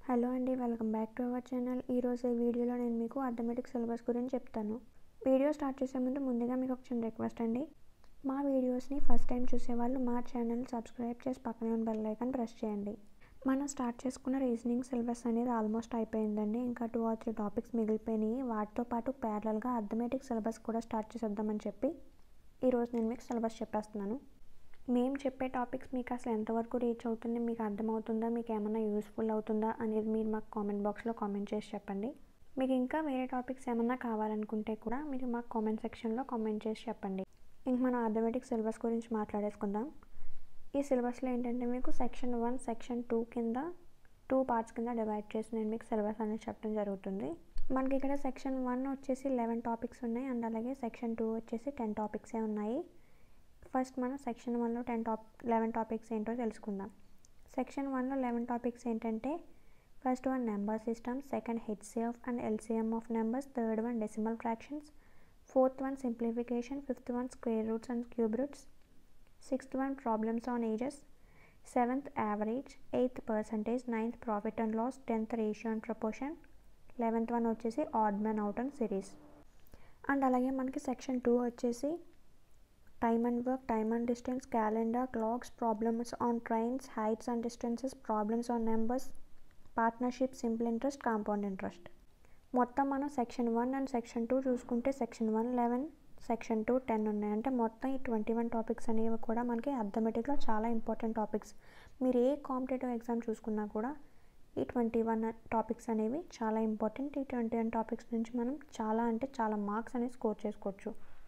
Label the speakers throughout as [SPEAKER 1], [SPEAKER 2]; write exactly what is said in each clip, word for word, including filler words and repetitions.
[SPEAKER 1] Hello అండి, welcome back to our channel. ఈరోజు ఈ వీడియోలో నేను మీకు అర్థమెటిక్ సిలబస్ గురించి చెప్తాను. వీడియో స్టార్ట్ చేసే ముందు ముందుగా మీకు ఒక చిన్న రిక్వెస్ట్ అండి. మా వీడియోస్ని ఫస్ట్ టైం చూసేవాళ్ళు మా ఛానల్ సబ్స్క్రైబ్ చేసి పక్కనే ఉన్న బెల్ ఐకాన్ ప్రెస్ చేయండి. మనం స్టార్ట్ చేసుకున్న రీజనింగ్ సిలబస్ అనేది ఆల్మోస్ట్ అయిపోయిందండి. ఇంకా టూ ఆర్ త్రీ టాపిక్స్ మిగిలిపోయినాయి. వాటితో పాటు ప్యారలల్గా అర్థమెటిక్ సిలబస్ కూడా స్టార్ట్ చేసేద్దామని చెప్పి ఈరోజు నేను మీకు సిలబస్ చెప్పేస్తున్నాను. మేము చెప్పే టాపిక్స్ మీకు అసలు ఎంతవరకు రీచ్ అవుతుంది, మీకు అర్థమవుతుందా, మీకు ఏమైనా యూస్ఫుల్ అవుతుందా అనేది మీరు మాకు కామెంట్ బాక్స్లో కామెంట్ చేసి చెప్పండి. మీకు ఇంకా వేరే టాపిక్స్ ఏమన్నా కావాలనుకుంటే కూడా మీరు మాకు కామెంట్ సెక్షన్లో కామెంట్ చేసి చెప్పండి. ఇంక మనం అర్థమెటిక్ సిలబస్ గురించి మాట్లాడేసుకుందాం. ఈ సిలబస్లో ఏంటంటే మీకు సెక్షన్ వన్ సెక్షన్ టూ కింద టూ పార్ట్స్ కింద డివైడ్ చేసి నేను మీకు సిలబస్ అనేది చెప్పడం జరుగుతుంది. మనకి ఇక్కడ సెక్షన్ వన్ వచ్చేసి లెవెన్ టాపిక్స్ ఉన్నాయి అండ్ అలాగే సెక్షన్ టూ వచ్చేసి టెన్ టాపిక్సే ఉన్నాయి. ఫస్ట్ మనం సెక్షన్ వన్లో టెన్ టాప్ లెవెన్ టాపిక్స్ ఏంటో తెలుసుకుందాం. సెక్షన్ వన్లో లెవెన్ టాపిక్స్ ఏంటంటే first one number system, second HCF and LCM of numbers, third one decimal fractions, fourth one simplification, fifth one square roots and cube roots, sixth one problems on ages, seventh average, eighth percentage, ninth profit and loss, tenth ratio and proportion, eleventh one వచ్చేసి odd man out and series. And అలాగే మనకి section two వచ్చేసి time and work, time and distance, calendar, clocks, problems on trains, heights and distances, problems on numbers, partnership, simple interest, compound interest. మొత్తం మనం section one and section two చూసుకుంటే section one eleven, section two ten ఉన్నాయి. అంటే మొత్తం ఈ twenty one topics అనేవి కూడా మనకి అర్థమెటిక్లో చాలా ఇంపార్టెంట్ టాపిక్స్. మీరు ఏ కాంపిటేటివ్ ఎగ్జామ్ చూసుకున్నా కూడా ఈ ట్వంటీ వన్ టాపిక్స్ అనేవి చాలా ఇంపార్టెంట్. ఈ ట్వంటీ వన్ టాపిక్స్ నుంచి మనం చాలా అంటే చాలా మార్క్స్ అనేవి స్కోర్ చేసుకోవచ్చు.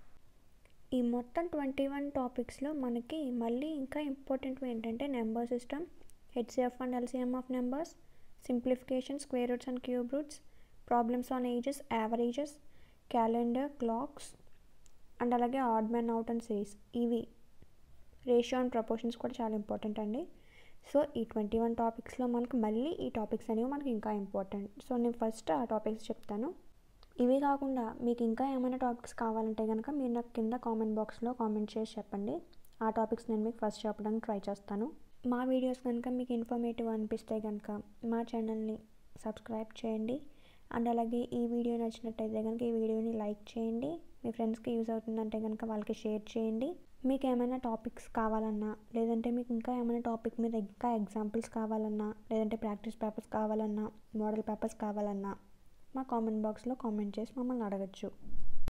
[SPEAKER 1] ఈ మొత్తం ట్వంటీ వన్ టాపిక్స్లో మనకి మళ్ళీ ఇంకా ఇంపార్టెంట్వి ఏంటంటే number system, HCF and LCM of numbers, simplification, square roots and cube roots, problems on ages, averages, calendar, clocks and అలాగే odd man out and series. ఇవి రేషియో అండ్ ప్రపోర్షన్స్ కూడా చాలా ఇంపార్టెంట్ అండి. సో ఈ ట్వంటీ వన్ టాపిక్స్లో మనకి మళ్ళీ ఈ topics అనేవి మనకి ఇంకా ఇంపార్టెంట్. సో నేను ఫస్ట్ ఆ టాపిక్స్ చెప్తాను. ఇవి కాకుండా మీకు ఇంకా ఏమైనా టాపిక్స్ కావాలంటే కనుక మీరు నాకు కింద కామెంట్ బాక్స్లో కామెంట్ చేసి చెప్పండి. ఆ టాపిక్స్ నేను మీకు ఫస్ట్ చెప్పడానికి ట్రై చేస్తాను. మా వీడియోస్ కనుక మీకు ఇన్ఫర్మేటివ్ అనిపిస్తే కనుక మా ఛానల్ని సబ్స్క్రైబ్ చేయండి. అండ్ అలాగే ఈ వీడియో నచ్చినట్టయితే కనుక ఈ వీడియోని లైక్ చేయండి. మీ ఫ్రెండ్స్కి యూజ్ అవుతుందంటే కనుక వాళ్ళకి షేర్ చేయండి. మీకు ఏమైనా టాపిక్స్ కావాలన్నా, లేదంటే మీకు ఇంకా ఏమైనా టాపిక్ మీద ఇంకా ఎగ్జాంపుల్స్ కావాలన్నా, లేదంటే ప్రాక్టీస్ పేపర్స్ కావాలన్నా, మోడల్ పేపర్స్ కావాలన్నా మా కామెంట్ బాక్స్లో కామెంట్ చేసి మమ్మల్ని అడగచ్చు.